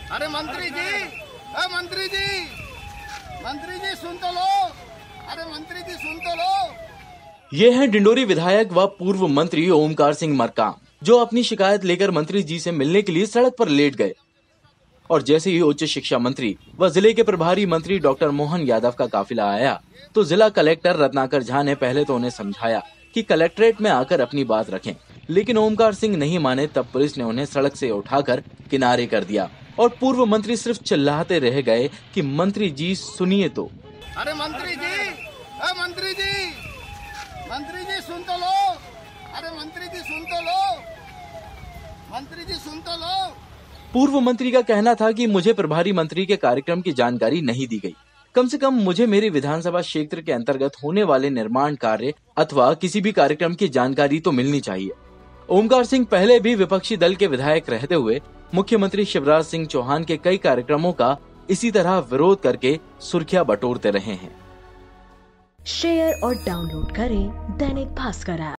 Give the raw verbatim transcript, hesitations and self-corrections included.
अरे मंत्री जी, अ मंत्री जी, मंत्री जी सुन तो लो। अरे मंत्री जी सुन तो लो। ये हैं डिंडोरी विधायक व पूर्व मंत्री ओमकार सिंह मरकाम, जो अपनी शिकायत लेकर मंत्री जी से मिलने के लिए सड़क पर लेट गए। और जैसे ही उच्च शिक्षा मंत्री व जिले के प्रभारी मंत्री डॉक्टर मोहन यादव का काफिला आया, तो जिला कलेक्टर रत्नाकर झा ने पहले तो उन्हें समझाया कि कलेक्ट्रेट में आकर अपनी बात रखें, लेकिन ओमकार सिंह नहीं माने। तब पुलिस ने उन्हें सड़क से उठाकर किनारे कर दिया और पूर्व मंत्री सिर्फ चिल्लाते रह गए कि मंत्री जी सुनिए तो। अरे मंत्री जी, अ मंत्री जी, मंत्री जी सुन तो लो। अरे मंत्री जी सुन तो लो, मंत्री जी सुन तो लो। पूर्व मंत्री का कहना था कि मुझे प्रभारी मंत्री के कार्यक्रम की जानकारी नहीं दी गई। कम से कम मुझे मेरे विधानसभा क्षेत्र के अंतर्गत होने वाले निर्माण कार्य अथवा किसी भी कार्यक्रम की जानकारी तो मिलनी चाहिए। ओमकार सिंह पहले भी विपक्षी दल के विधायक रहते हुए मुख्यमंत्री शिवराज सिंह चौहान के कई कार्यक्रमों का इसी तरह विरोध करके सुर्खियां बटोरते रहे हैं। शेयर और डाउनलोड करें दैनिक भास्कर ऐप।